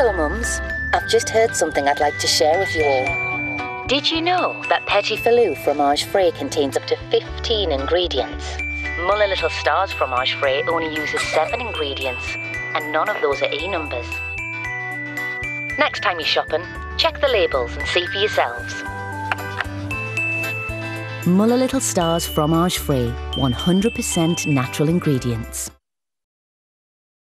Hello, mums. I've just heard something I'd like to share with you all. Did you know that Petit Filou fromage frais contains up to 15 ingredients? Muller Little Stars fromage frais only uses 7 ingredients, and none of those are E numbers. Next time you're shopping, check the labels and see for yourselves. Muller Little Stars fromage frais, 100% natural ingredients.